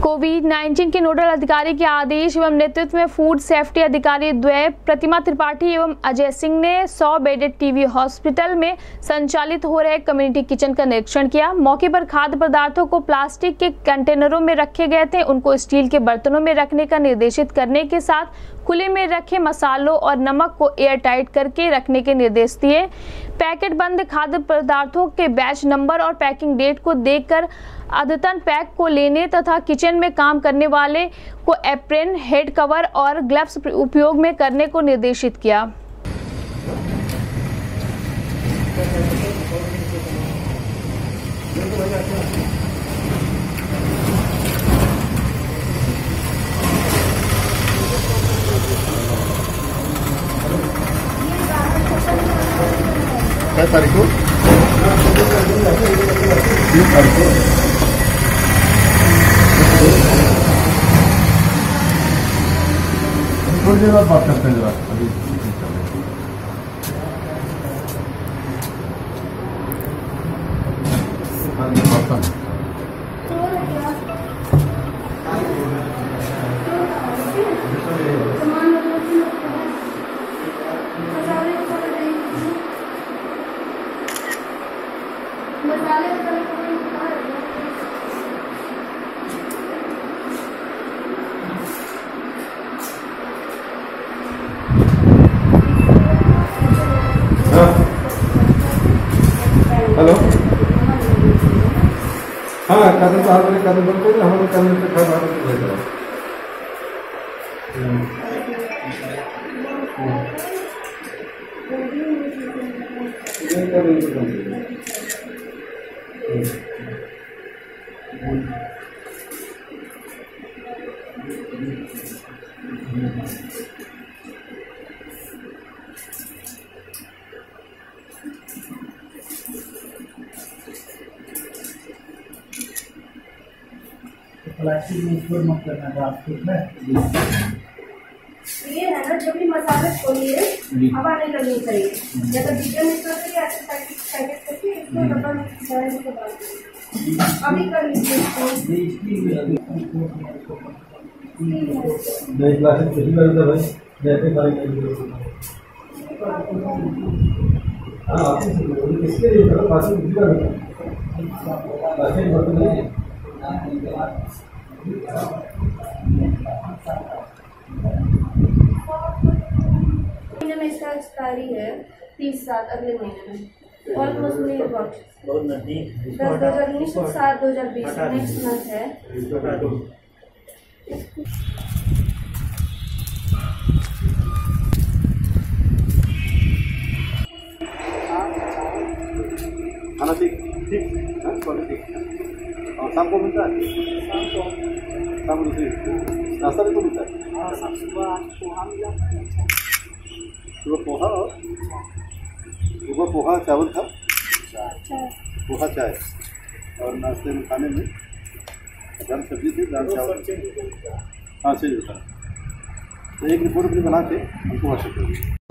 कोविड-19 के नोडल अधिकारी के आदेश एवं नेतृत्व में फूड सेफ्टी अधिकारी द्वय प्रतिमा त्रिपाठी एवं अजय सिंह ने 100 बेडेड टीबी हॉस्पिटल में संचालित हो रहे कम्युनिटी किचन का निरीक्षण किया। मौके पर खाद्य पदार्थों को प्लास्टिक के कंटेनरों में रखे गए थे, उनको स्टील के बर्तनों में रखने का निर्देशित करने के साथ खुले में रखे मसालों और नमक को एयर टाइट करके रखने के निर्देश दिए। पैकेट बंद खाद्य पदार्थों के बैच नंबर और पैकिंग डेट को देखकर अद्यतन पैक को लेने तथा किचन में काम करने वाले को एप्रेन, हेड कवर और ग्लव्स उपयोग में करने को निर्देशित किया। क्या तारीख को? 3 तारीख को। थोड़ी देर बाद बात करते हैं जरा अभी। हेलो, हाँ कदम साहब ने कदम बोलते हैं हमारे कदम पे खड़ा भेज रहा प्लास्टिक में उपयोग मत करना प्लास्टिक में ये है ना, जब भी मसाले खोलिए हवा नहीं लगनी चाहिए। या तो डिब्बे में कर दिए, ऐसे पैकेट करके इसको डब्बा में डाल दीजिए। अभी कर लीजिए नहीं प्लास्टिक किसी का होता भाई जैसे हाँ आप इसके लिए करो प्लास्टिक किसी का होता प्लास्टिक बर्तन नहीं महीने में इसका एक्सपायरी है 30/7 अगले महीने में। ऑलमोस्ट नहीं बहुत नजदीक 2019 7 2020 नेक्स्ट मंथ है। खाना ठीक और शाम को मिलता है। शाम को नाश्ता भी तो मिलता है। सुबह पोहा चावल था, पोहा चाय और नाश्ते में खाने में दाल सब्जी थी, दाल चावल। हाँ सही होता है। तो एक रिपोर्ट भी बना के हमको व्हाट्सएप कर दीजिए।